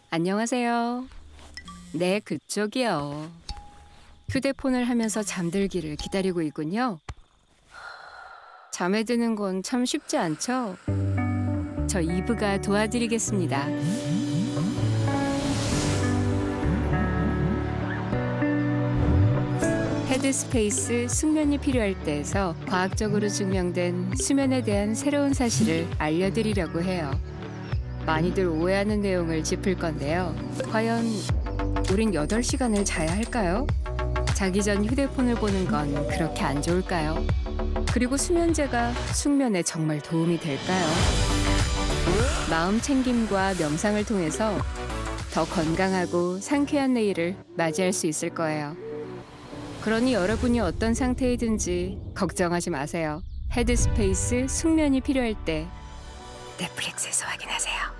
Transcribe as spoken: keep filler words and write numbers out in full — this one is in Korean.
안녕하세요. 네, 그쪽이요. 휴대폰을 하면서 잠들기를 기다리고 있군요. 잠에 드는 건 참 쉽지 않죠? 저 이브가 도와드리겠습니다. 헤드스페이스 숙면이 필요할 때에서 과학적으로 증명된 수면에 대한 새로운 사실을 알려드리려고 해요. 많이들 오해하는 내용을 짚을 건데요. 과연 우린 여덟 시간을 자야 할까요? 자기 전 휴대폰을 보는 건 그렇게 안 좋을까요? 그리고 수면제가 숙면에 정말 도움이 될까요? 마음 챙김과 명상을 통해서 더 건강하고 상쾌한 내일을 맞이할 수 있을 거예요. 그러니 여러분이 어떤 상태이든지 걱정하지 마세요. 헤드스페이스 숙면이 필요할 때 넷플릭스에서 확인하세요.